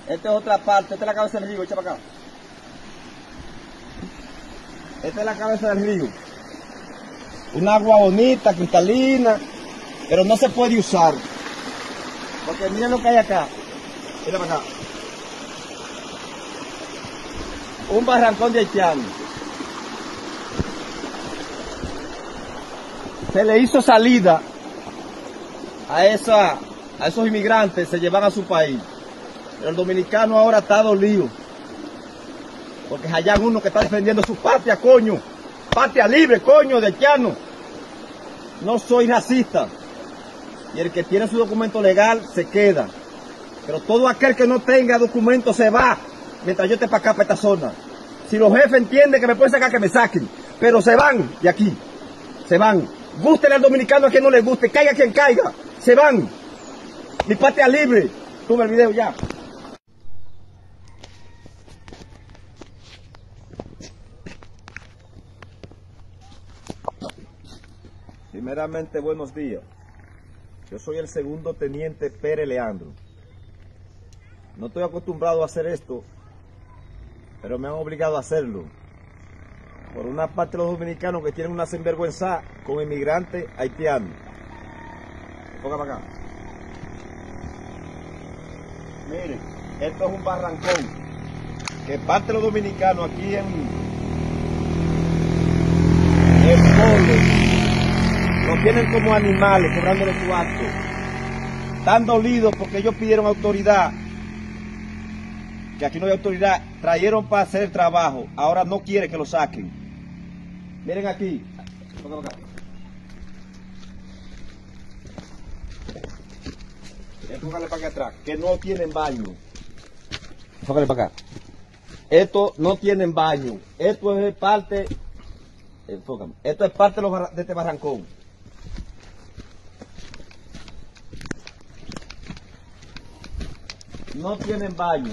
Esta es otra parte, esta es la cabeza del río, echa para acá. Esta es la cabeza del río. Un agua bonita, cristalina, pero no se puede usar. Porque miren lo que hay acá. Mira para acá. Un barrancón de haitianos. Se le hizo salida a esos inmigrantes, se llevan a su país. Pero el dominicano ahora está dolido. Porque allá hay uno que está defendiendo su patria, coño. Patria libre, coño, de haitiano. No soy racista. Y el que tiene su documento legal se queda. Pero todo aquel que no tenga documento se va mientras yo esté para acá, para esta zona. Si los jefes entienden que me pueden sacar, que me saquen. Pero se van de aquí. Se van. Gústele al dominicano a quien no le guste. Caiga quien caiga. Se van. Mi patria libre. Toma el video ya. Primeramente, buenos días. Yo soy el segundo teniente Pérez Leandro. No estoy acostumbrado a hacer esto, pero me han obligado a hacerlo. Por una parte, los dominicanos que tienen una sinvergüenza con inmigrantes haitianos. Ponga para acá. Miren, esto es un barrancón que parte de los dominicanos aquí en el pueblo lo tienen como animales, cobrándole su acto. Están dolidos porque ellos pidieron autoridad, que aquí no hay autoridad, trajeron para hacer el trabajo, ahora no quieren que lo saquen. Miren aquí, enfócale para acá atrás, que no tienen baño. Enfócale para acá. Esto no tienen baño, esto es parte, enfócame, esto es parte de este barrancón. No tienen baño.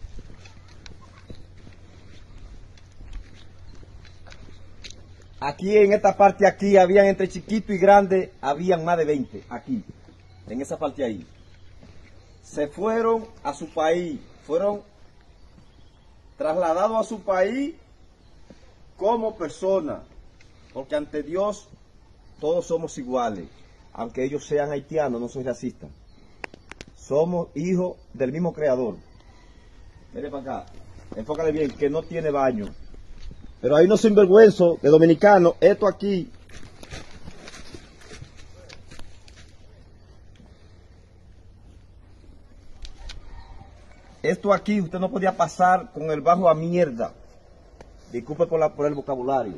Aquí en esta parte aquí habían entre chiquito y grande, habían más de 20 aquí, en esa parte ahí. Se fueron a su país, fueron trasladados a su país como personas, porque ante Dios todos somos iguales, aunque ellos sean haitianos, no soy racista. Somos hijos del mismo creador. Mire para acá, enfócale bien, que no tiene baño. Pero hay unos sinvergüenzos de dominicanos, esto aquí. Esto aquí usted no podía pasar con el bajo a mierda. Disculpe por el vocabulario.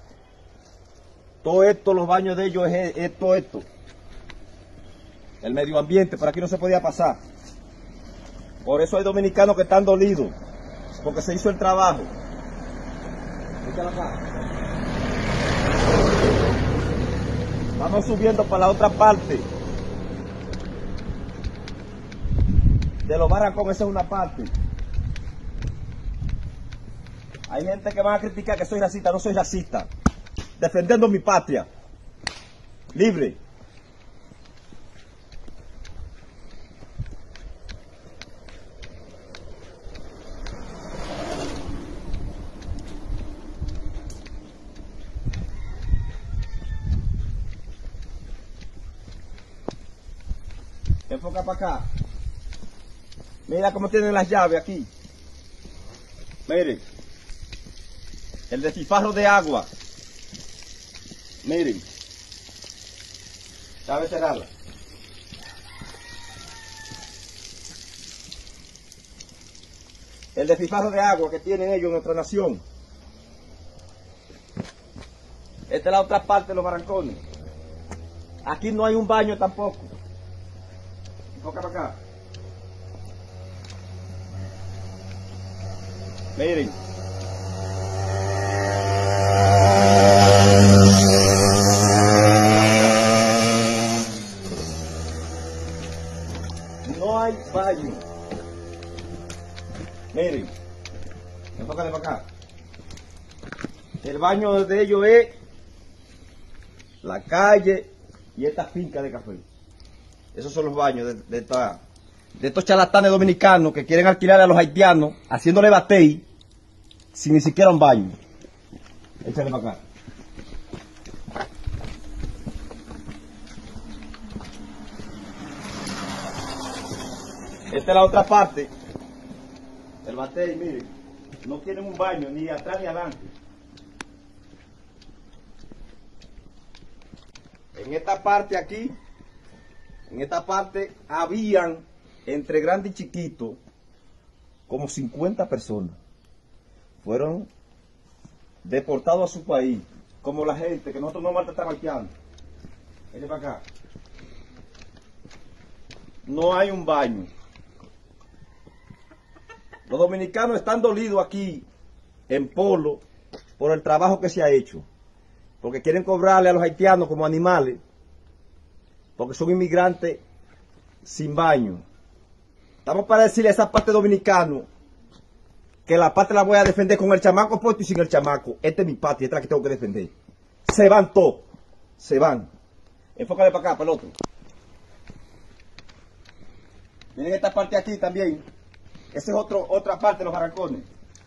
Todo esto, los baños de ellos es esto. El medio ambiente, por aquí no se podía pasar. Por eso hay dominicanos que están dolidos, porque se hizo el trabajo. Échala acá. Vamos subiendo para la otra parte. De los barrancos, esa es una parte. Hay gente que va a criticar que soy racista, no soy racista. Defendiendo mi patria. Libre. Enfoca para acá. Mira cómo tienen las llaves aquí. Miren. El despilfarro de agua. Miren. Llave cerrada. El despilfarro de agua que tienen ellos en nuestra nación. Esta es la otra parte de los barrancones. Aquí no hay un baño tampoco. Enfoca para acá. Miren. No hay baño. Miren. Enfócale para acá. El baño de ellos es la calle y esta finca de café. Esos son los baños de esta de estos charlatanes dominicanos que quieren alquilar a los haitianos, haciéndole batey, sin ni siquiera un baño. Échale para acá. Esta es la otra parte. El batey, miren, no tienen un baño, ni atrás ni adelante. En esta parte aquí, en esta parte habían, entre grande y chiquito, como 50 personas. Fueron deportados a su país, como la gente que nosotros no maltratamos alquilando. Viene para acá. No hay un baño. Los dominicanos están dolidos aquí, en Polo, por el trabajo que se ha hecho. Porque quieren cobrarle a los haitianos como animales, porque son inmigrantes sin baño. Estamos para decirle a esa parte dominicana que la patria la voy a defender con el chamaco puesto y sin el chamaco. Esta es mi patria, esta es la que tengo que defender. Se van todos, se van. Enfócale para acá, para el otro. Miren esta parte aquí también. Esa es otra parte de los barracones.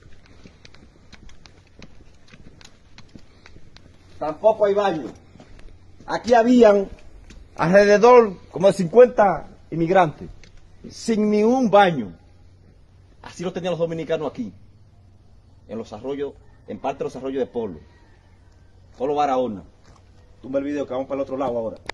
Tampoco hay baño. Aquí habían alrededor como de 50 inmigrantes, sin ni un baño. Así lo tenían los dominicanos aquí, en los arroyos, en parte de los arroyos de Polo Barahona. Tumba el video que vamos para el otro lado ahora.